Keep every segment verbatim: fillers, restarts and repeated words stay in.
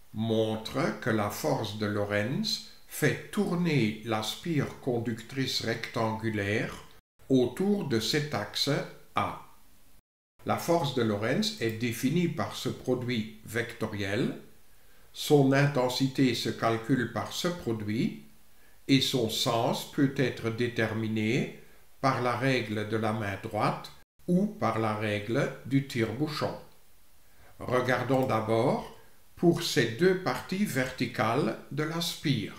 montre que la force de Lorentz fait tourner la spire conductrice rectangulaire autour de cet axe A. La force de Lorentz est définie par ce produit vectoriel, son intensité se calcule par ce produit et son sens peut être déterminé par la règle de la main droite ou par la règle du tire-bouchon. Regardons d'abord pour ces deux parties verticales de la spire.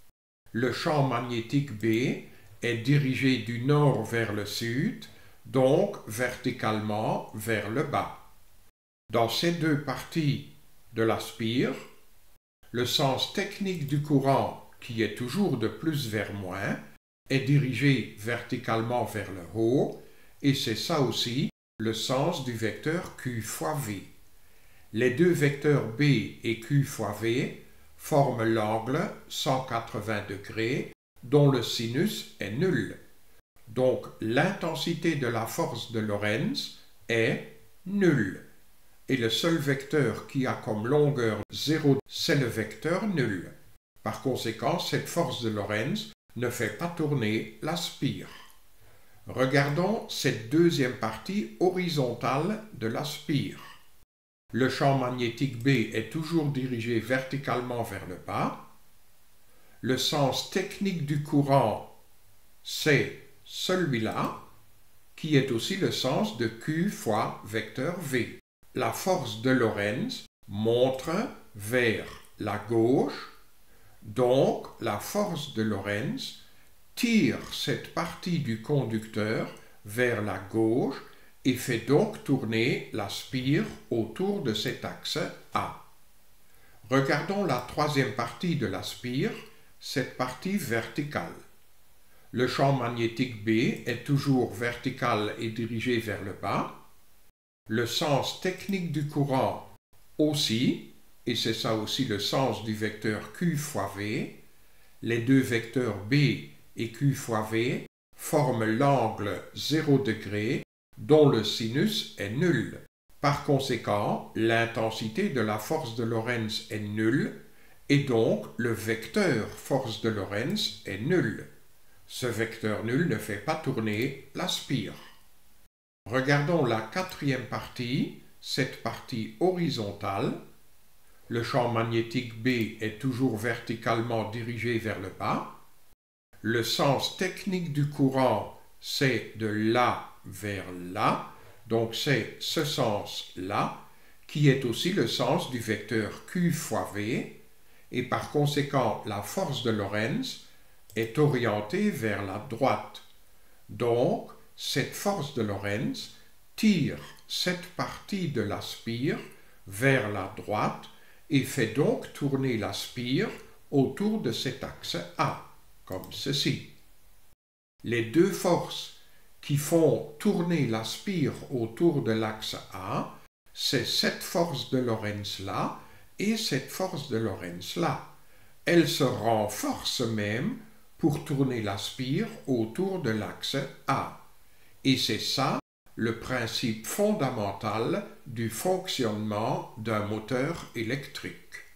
Le champ magnétique B est dirigé du nord vers le sud, donc verticalement vers le bas. Dans ces deux parties de la spire, le sens technique du courant, qui est toujours de plus vers moins, est dirigé verticalement vers le haut, et c'est ça aussi le sens du vecteur Q fois V. Les deux vecteurs B et Q fois V forment l'angle cent quatre-vingts degrés dont le sinus est nul. Donc l'intensité de la force de Lorentz est nulle. Et le seul vecteur qui a comme longueur zéro, c'est le vecteur nul. Par conséquent, cette force de Lorentz ne fait pas tourner la spire. Regardons cette deuxième partie horizontale de la spire. Le champ magnétique B est toujours dirigé verticalement vers le bas. Le sens technique du courant, c'est celui-là, qui est aussi le sens de Q fois vecteur V. La force de Lorentz montre vers la gauche, donc la force de Lorentz tire cette partie du conducteur vers la gauche et fait donc tourner la spire autour de cet axe A. Regardons la troisième partie de la spire, cette partie verticale. Le champ magnétique B est toujours vertical et dirigé vers le bas. Le sens technique du courant aussi, et c'est ça aussi le sens du vecteur Q fois V. Les deux vecteurs B et Q fois V forment l'angle zéro degré dont le sinus est nul. Par conséquent, l'intensité de la force de Lorentz est nulle et donc le vecteur force de Lorentz est nul. Ce vecteur nul ne fait pas tourner la spire. Regardons la quatrième partie, cette partie horizontale. Le champ magnétique B est toujours verticalement dirigé vers le bas. Le sens technique du courant, c'est de là vers là, donc c'est ce sens-là, qui est aussi le sens du vecteur Q fois V, et par conséquent la force de Lorentz est orientée vers la droite. Donc, cette force de Lorentz tire cette partie de la spire vers la droite et fait donc tourner la spire autour de cet axe A, comme ceci. Les deux forces qui font tourner la spire autour de l'axe A, c'est cette force de Lorentz-là et cette force de Lorentz-là. Elles se renforcent même pour tourner la spire autour de l'axe A. Et c'est ça le principe fondamental du fonctionnement d'un moteur électrique.